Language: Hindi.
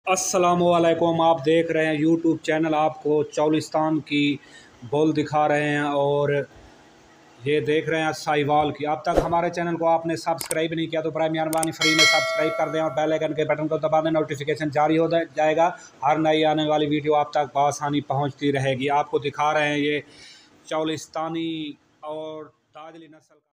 अस्सलामुअलैकुम। आप देख रहे हैं यूट्यूब चैनल, आपको चौलिस्तान की बुल दिखा रहे हैं और ये देख रहे हैं साहिवाल की। अब तक हमारे चैनल को आपने सब्सक्राइब नहीं किया तो बराए मेहरबानी फ्री में सब्सक्राइब कर दें और बेल आइकन के बटन को दबा दें। नोटिफिकेशन जारी हो जाएगा। हर नई आने वाली वीडियो आप तक बआसानी पहुंचती रहेगी। आपको दिखा रहे हैं ये चौलिस्तानी और ताजली नस्ल का।